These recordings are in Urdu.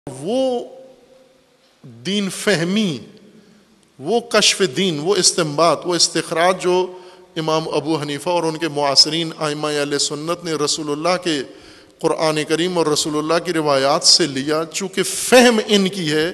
وہ دین فہمی، وہ کشف دین، وہ استنباط، وہ استخراج جو امام ابو حنیفہ اور ان کے معاصرین ائمہ اہل سنت نے رسول اللہ کے قرآن کریم اور رسول اللہ کی روایات سے لیا، چونکہ فہم ان کی ہے،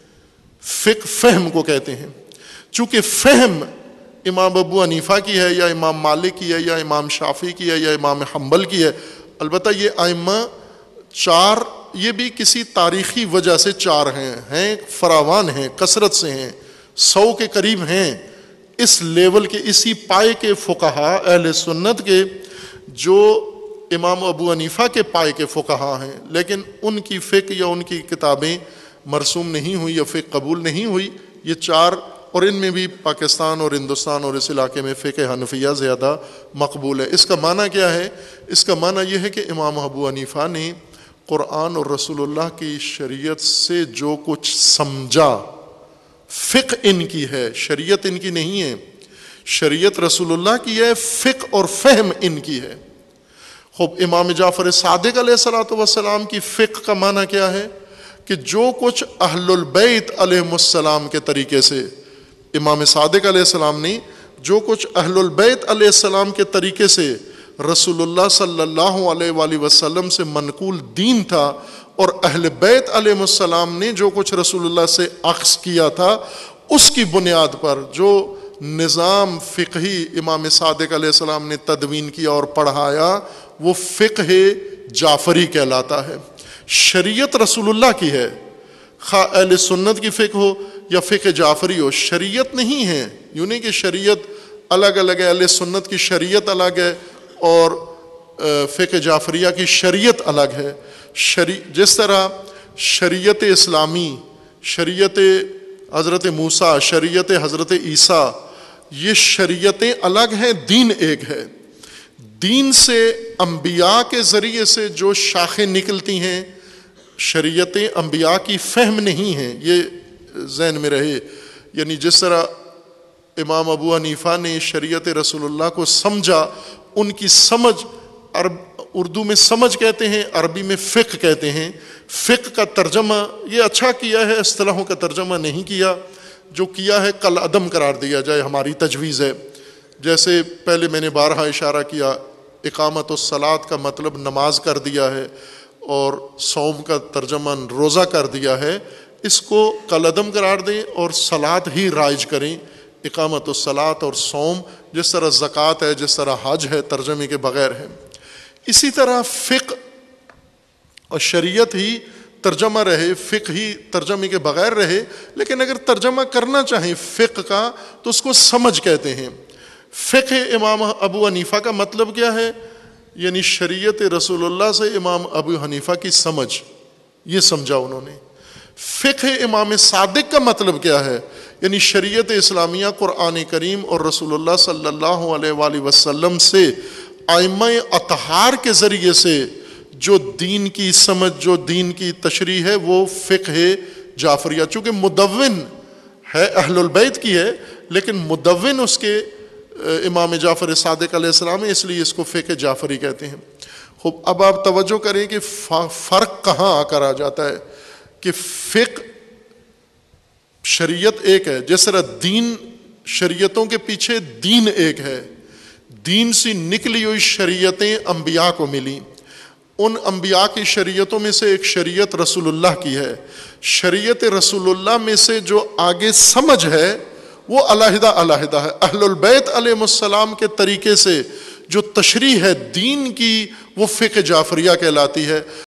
فقہ فہم کو کہتے ہیں، چونکہ فہم امام ابو حنیفہ کی ہے یا امام مالک کی ہے یا امام شافعی کی ہے یا امام حنبل کی ہے. البتہ یہ ائمہ چار، یہ بھی کسی تاریخی وجہ سے چار ہیں فراوان ہیں، کثرت سے ہیں، 100 کے قریب ہیں. اس لیول کے، اسی پائے کے فقہا اہل سنت کے جو امام ابو حنیفہ کے پائے کے فقہا ہیں، لیکن ان کی فقہ یا ان کی کتابیں مرسوم نہیں ہوئی یا فقہ قبول نہیں ہوئی. یہ چار، اور ان میں بھی پاکستان اور ہندوستان اور اس علاقے میں فقہ حنفیہ زیادہ مقبول ہے. اس کا معنی کیا ہے؟ اس کا معنی یہ ہے کہ امام ابو حنیفہ نے قرآن اور رسول اللہ کی شریعت سے جو کچھ سمجھا، فقہ ان کی ہے، شریعت ان کی نہیں ہے، شریعت رسول اللہ کی ہے، فقہ اور فہم ان کی ہے. خوب امام جعفر صادق علیہ السلام کی فقہ کا معنی کیا ہے؟ کہ جو کچھ اہل البیت علیہم السلام کے طریقے سے، امام صادق علیہ السلام نے جو کچھ اہل البیت علیہ السلام کے طریقے سے رسول اللہ صلی اللہ علیہ وآلہ وسلم سے منقول دین تھا، اور اہل بیت علیہ السلام نے جو کچھ رسول اللہ سے اخذ کیا تھا، اس کی بنیاد پر جو نظام فقہی امام صادق علیہ السلام نے تدوین کیا اور پڑھایا، وہ فقہ جعفری کہلاتا ہے. شریعت رسول اللہ کی ہے، خواہ اہل سنت کی فقہ ہو یا فقہ جعفری ہو، شریعت نہیں ہے. یوں نہیں کہ شریعت الگ الگ ہے، اہل سنت کی شریعت الگ ہے اور فقہ جعفریہ کی شریعت الگ ہے. جس طرح شریعت اسلامی، شریعت حضرت موسیٰ، شریعت حضرت عیسیٰ، یہ شریعتیں الگ ہیں، دین ایک ہے. دین سے انبیاء کے ذریعے سے جو شاخیں نکلتی ہیں، شریعتیں انبیاء کی فہم نہیں ہیں، یہ ذہن میں رہے. یعنی جس طرح امام ابو حنیفہ نے شریعت رسول اللہ کو سمجھا، ان کی سمجھ، اردو میں سمجھ کہتے ہیں، عربی میں فقہ کہتے ہیں. فقہ کا ترجمہ یہ اچھا کیا ہے، اصطلاحوں کا ترجمہ نہیں کیا، جو کیا ہے کل عدم قرار دیا جائے، ہماری تجویز ہے. جیسے پہلے میں نے بارہا اشارہ کیا، اقامت الصلاۃ کا مطلب نماز کر دیا ہے، اور صوم کا ترجمہ روزہ کر دیا ہے. اس کو کل عدم قرار دیں اور صلاۃ ہی رائج کریں، اقامت الصلاۃ اور صوم، جس طرح زکوٰۃ ہے، جس طرح حج ہے، ترجمے کے بغیر ہے. اسی طرح فقہ اور شریعت ہی ترجمہ رہے، فقہ ہی ترجمے کے بغیر رہے. لیکن اگر ترجمہ کرنا چاہیں فقہ کا تو اس کو سمجھ کہتے ہیں. فقہ امام ابو حنیفہ کا مطلب کیا ہے؟ یعنی شریعت رسول اللہ سے امام ابو حنیفہ کی سمجھ، یہ سمجھا انہوں نے. فقہ امام صادق کا مطلب کیا ہے؟ یعنی شریعت اسلامیہ، قرآن کریم اور رسول اللہ صلی اللہ علیہ وآلہ وسلم سے ائمہ اطہار کے ذریعے سے جو دین کی سمجھ، جو دین کی تشریح ہے، وہ فقہ جعفریہ. چونکہ مدون ہے اہل البیت کی ہے، لیکن مدون اس کے امام جعفر صادق علیہ السلام ہے، اس لیے اس کو فقہ جعفری کہتے ہیں. خوب اب آپ توجہ کریں کہ فرق کہاں آ کر آ جاتا ہے کہ فقہ شریعت ایک ہے، جس طرح دین، شریعتوں کے پیچھے دین ایک ہے. دین سے نکلی ہوئی شریعتیں انبیاء کو ملی، ان انبیاء کی شریعتوں میں سے ایک شریعت رسول اللہ کی ہے. شریعت رسول اللہ میں سے جو آگے سمجھ ہے وہ علیحدہ علیحدہ ہے. اہل البیت علیہ السلام کے طریقے سے جو تشریح ہے دین کی، وہ فقہ جعفریہ کہلاتی ہے.